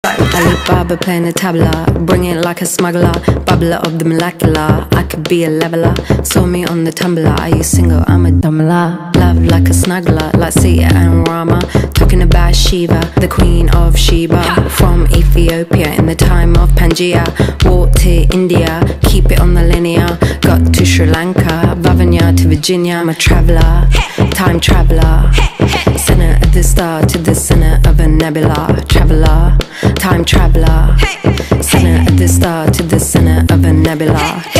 Alibaba playing the tabla, bring it like a smuggler, bubbler of the molecular. I could be a leveler, saw me on the tumbler. Are you single? I'm a dumbler. Love like a snuggler, like Sita and Rama. Talking about Shiva, the queen of Sheba. From Ethiopia in the time of Pangaea. Walked to India, keep it on the linear. Got to Sri Lanka, Vavanya to Virginia. I'm a traveller, time traveller. Center of the star to the center of a nebula. Traveller, time traveller. Center of the star to the center of a nebula.